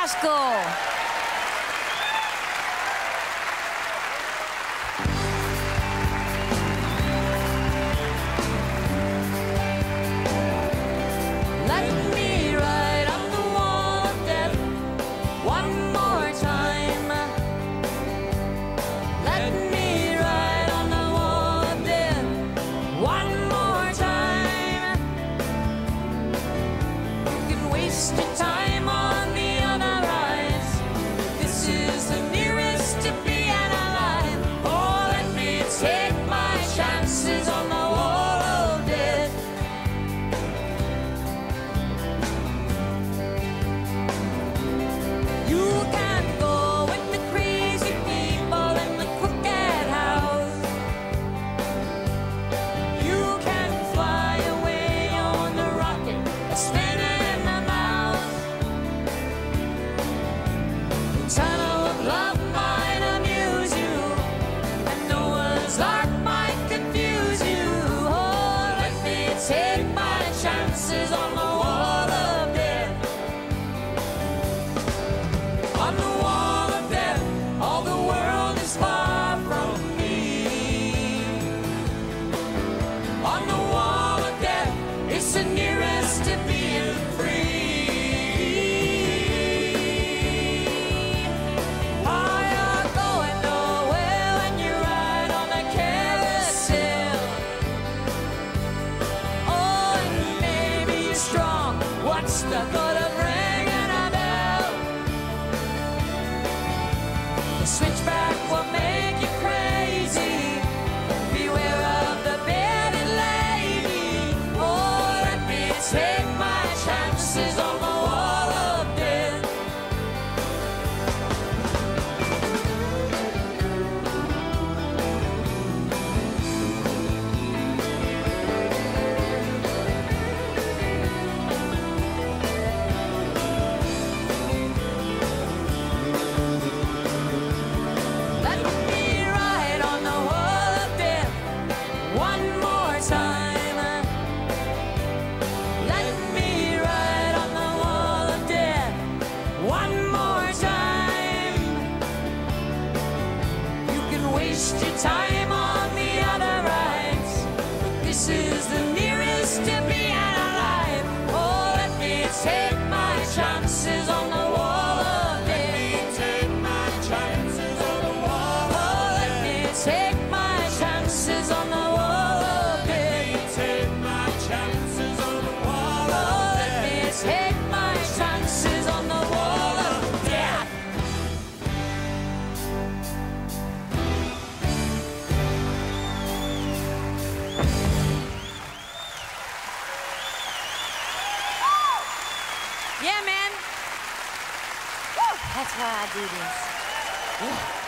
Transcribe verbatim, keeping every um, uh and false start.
Glasgow. The thought of ringing a bell. The switchback will make you crazy. Beware of the bearded lady. Oh, let me take my chances on the wall of death. Waste your time on the other rides, but this is the nearest to being alive. Oh, let me take my chances on the wall of death. Let me take my chances on the wall of death. Oh, let me take my chances on the wall of death. Let me take my chances on the wall of death. Oh, let me take my chances on the wall of death. Yeah, man. Woo, that's why I do this. Yeah.